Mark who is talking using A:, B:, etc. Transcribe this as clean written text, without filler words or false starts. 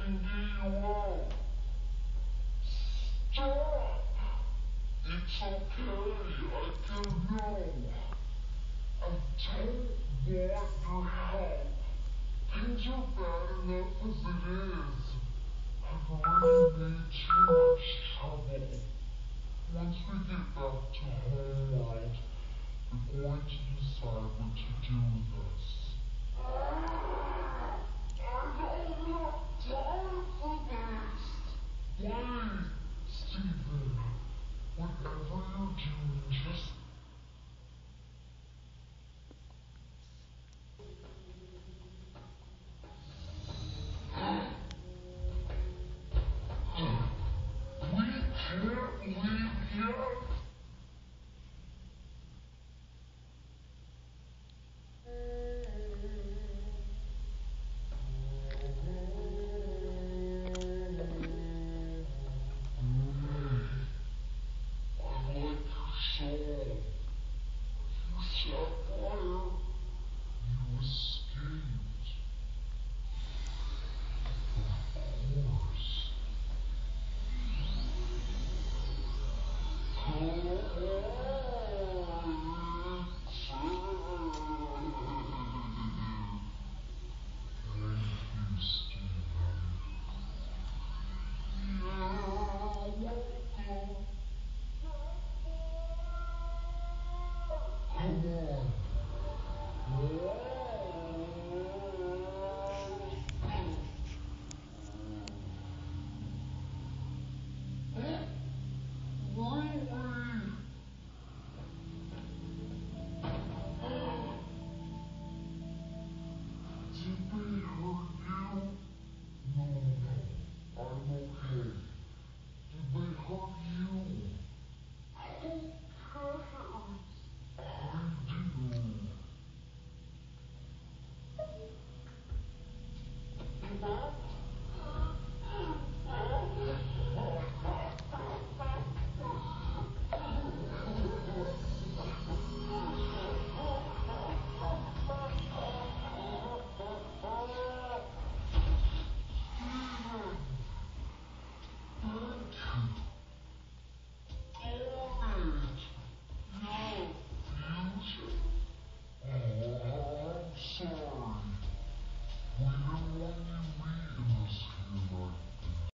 A: can get you out. Stop! It's okay, I can know. I don't want your help. Things are bad enough as it is. I've already made too much trouble. Once we get back to Homeworld, we're going to decide what to do with us.